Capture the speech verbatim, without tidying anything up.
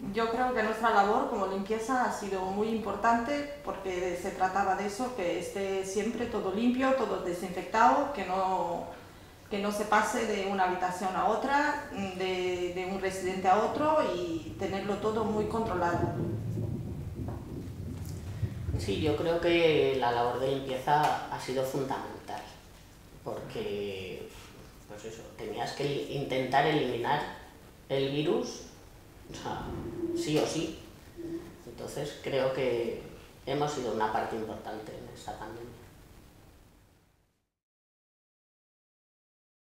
Yo creo que nuestra labor como limpieza ha sido muy importante porque se trataba de eso, que esté siempre todo limpio, todo desinfectado, que no, que no se pase de una habitación a otra, de, de un residente a otro y tenerlo todo muy controlado. Sí, yo creo que la labor de limpieza ha sido fundamental, porque pues eso, tenías que intentar eliminar el virus, o sea, sí o sí. Entonces creo que hemos sido una parte importante en esta pandemia.